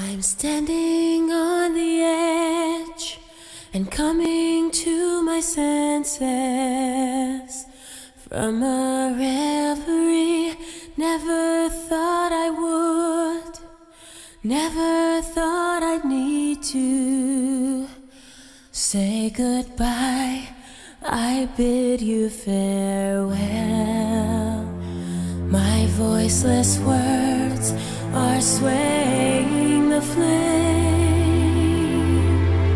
I'm standing on the edge and coming to my senses from a reverie. Never thought I would, never thought I'd need to say goodbye. I bid you farewell. My voiceless words are swaying the flame.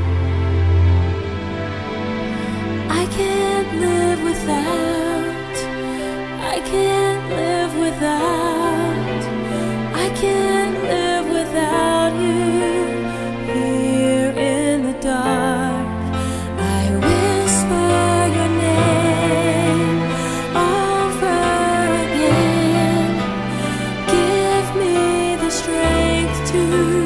I can't live without, I can't live without, I can't live without you. Here in the dark I whisper your name over again. Give me the strength to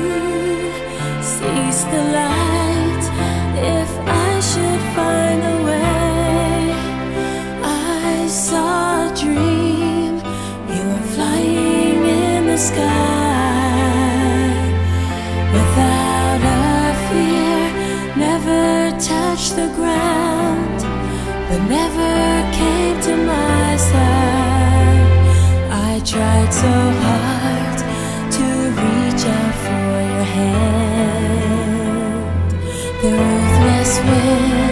seize the light if I should find a way. I saw a dream, you were flying in the sky without a fear. Never touched the ground, but never came to my side. I tried so hard to reach out for your hand. The ruthless wind